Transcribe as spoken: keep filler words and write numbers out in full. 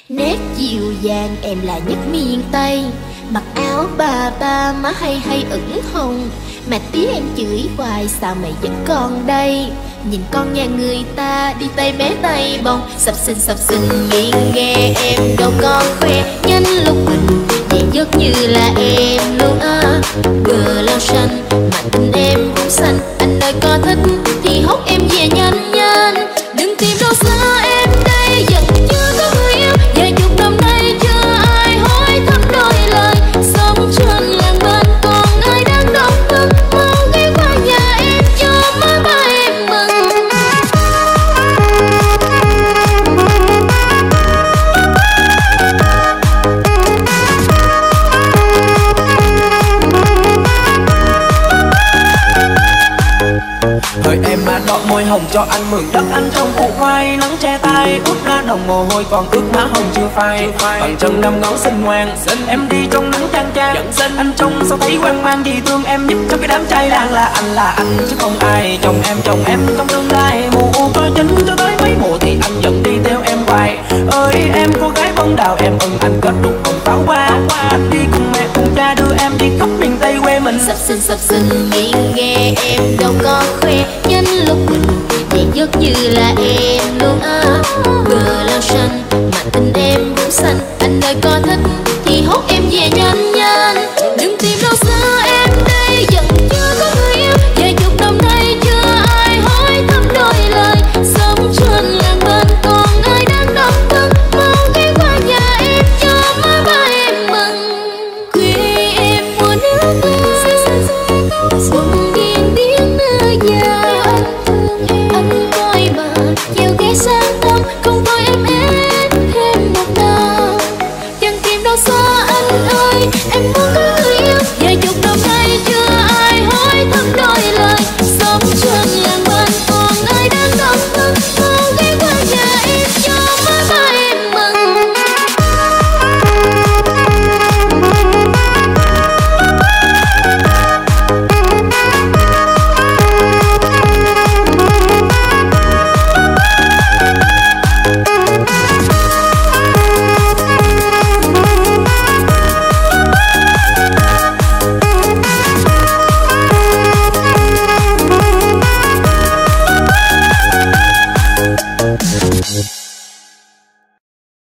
Nét dịu dàng em là nhất miền Tây, mặc áo bà ba má hay hay ửng hồng. Mà tía em chửi hoài sao mày vẫn còn đây. Nhìn con nhà người ta đi tay bé tay bồng, sập sình sập sình nghe nghe em đâu con khoe. Nhanh lúc mình vậy giấc như là em luôn à. Bờ lao xanh mà tình em cũng xanh. Anh ơi có thích thì hốt em về nhanh nhanh. Đừng tìm đâu xa em đây vẫn chưa có người yêu. Vài chục năm nay chưa ai hỏi thăm đôi lời. Sống trên làng bên còn ai đang đau thương. Mau ghé qua nhà em cho má ba em mừng. Thời em mà đọt môi hồng cho anh mượn đất anh trong cuộc quay. Nắng che tay ướt ra đồng mồ hôi còn ướt má hồng chưa phai. Bằng chân năm ngón xinh ngoan xin em đi trong nắng chang chang. Giận xin anh trông sao thấy hoang mang vì thương em giúp cho cái đám trai đang là anh là anh chứ không ai. Chồng em chồng em trong tương lai mùa có chính cho tới mấy mùa thì anh vẫn